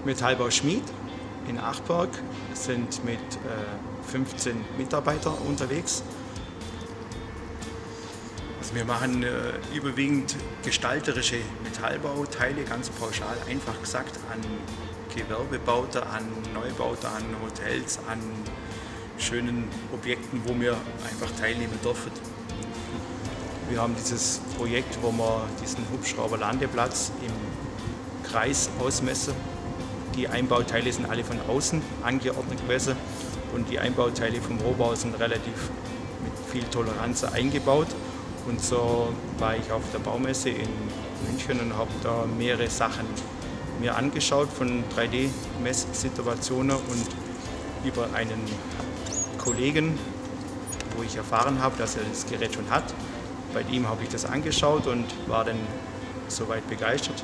Metallbau Schmied in Achberg, sind mit 15 Mitarbeitern unterwegs. Also wir machen überwiegend gestalterische Metallbauteile, ganz pauschal einfach gesagt, an Gewerbebauten, an Neubauten, an Hotels, an schönen Objekten, wo wir einfach teilnehmen dürfen. Wir haben dieses Projekt, wo wir diesen Hubschrauberlandeplatz im Kreis ausmessen. Die Einbauteile sind alle von außen angeordnet gewesen und die Einbauteile vom Rohbau sind relativ mit viel Toleranz eingebaut. Und so war ich auf der Baumesse in München und habe da mehrere Sachen mir angeschaut von 3D-Messsituationen und über einen Kollegen, wo ich erfahren habe, dass er das Gerät schon hat. Bei ihm habe ich das angeschaut und war dann soweit begeistert.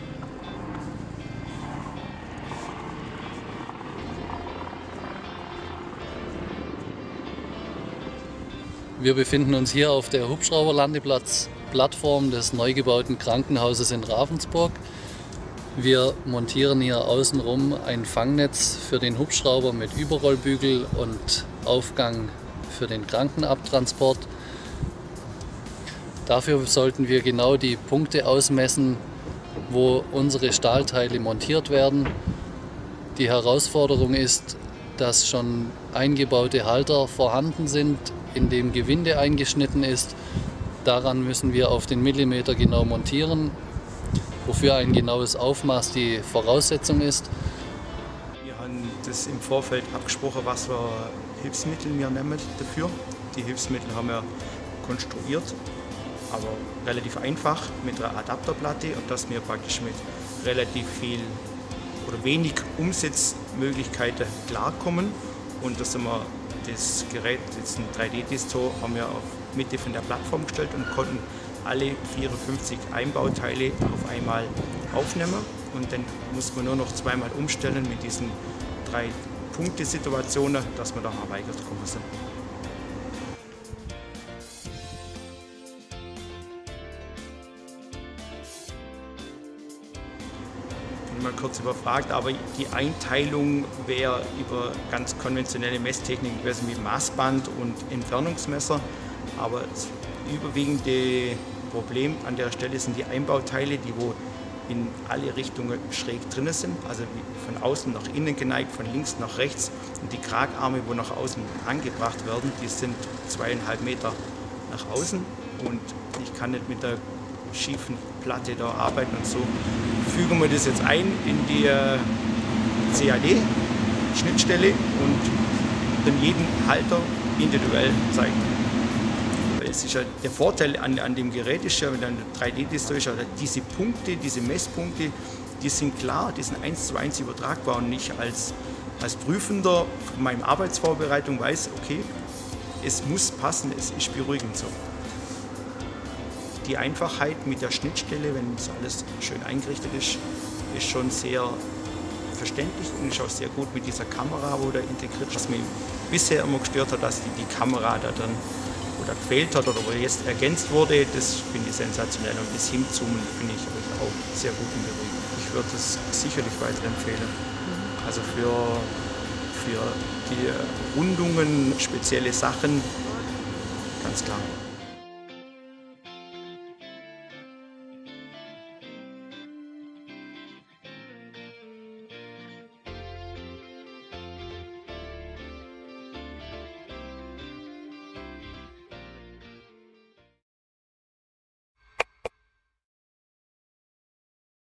Wir befinden uns hier auf der Hubschrauberlandeplatz-Plattform des neu gebauten Krankenhauses in Ravensburg. Wir montieren hier außenrum ein Fangnetz für den Hubschrauber mit Überrollbügel und Aufgang für den Krankenabtransport. Dafür sollten wir genau die Punkte ausmessen, wo unsere Stahlteile montiert werden. Die Herausforderung ist, dass schon eingebaute Halter vorhanden sind, in dem Gewinde eingeschnitten ist. Daran müssen wir auf den Millimeter genau montieren, wofür ein genaues Aufmaß die Voraussetzung ist. Wir haben das im Vorfeld abgesprochen, was für Hilfsmittel wir nehmen dafür. Die Hilfsmittel haben wir konstruiert, aber relativ einfach mit einer Adapterplatte, und dass wir praktisch mit relativ viel oder wenig Umsetzmöglichkeiten klarkommen. Und das Gerät, jetzt ein 3D-Disto, haben wir auf Mitte von der Plattform gestellt und konnten alle 54 Einbauteile auf einmal aufnehmen. Und dann mussten wir nur noch zweimal umstellen mit diesen 3-Punkte-Situationen, dass wir da weitergekommen sind. Mal kurz überfragt, aber die Einteilung wäre über ganz konventionelle Messtechniken gewesen wie Maßband und Entfernungsmesser, aber das überwiegende Problem an der Stelle sind die Einbauteile, die wo in alle Richtungen schräg drin sind, also von außen nach innen geneigt, von links nach rechts, und die Kragarme, wo nach außen angebracht werden, die sind 2,5 Meter nach außen und ich kann nicht mit der schiefen Platte da arbeiten, und so fügen wir das jetzt ein in die CAD-Schnittstelle und dann jeden Halter individuell zeigen. Es ist ja der Vorteil an dem Gerät ist ja, wenn ein 3D-Disto ist, diese Punkte, diese Messpunkte, die sind klar, die sind 1:1 übertragbar, und ich als Prüfender von meiner Arbeitsvorbereitung weiß, okay, es muss passen, es ist beruhigend so. Die Einfachheit mit der Schnittstelle, wenn das alles schön eingerichtet ist, ist schon sehr verständlich und ist auch sehr gut mit dieser Kamera, wo da integriert ist. Was mich bisher immer gestört hat, dass die Kamera da dann oder gefehlt hat oder wo jetzt ergänzt wurde, das finde ich sensationell, und das Hinzoomen finde ich auch sehr gut und beruhigend. Ich würde es sicherlich weiterempfehlen. Also für die Rundungen, spezielle Sachen, ganz klar.